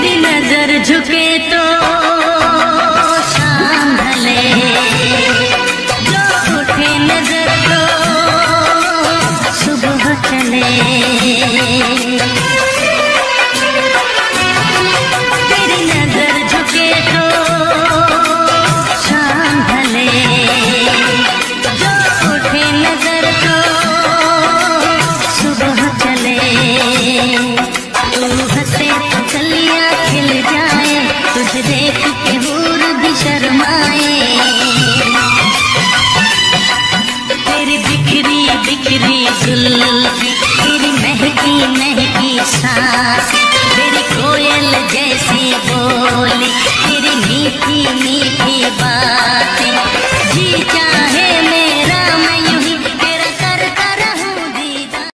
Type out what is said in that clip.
तेरी नजर झुके तो शाम ढले, जो उठे नजर तो सुबह चले। तेरी नजर झुके तो शाम ढले, जो उठे नजर तो सुबह चले। तू हंसे तो कलियां खिल जाए, तुझे देख के हूर भी शर्माए। तेरी बिखरी बिखरी जुल्फी, तेरी महकी महकी सांस, तेरी कोयल जैसी बोली, तेरी मीठी मीठी बातें,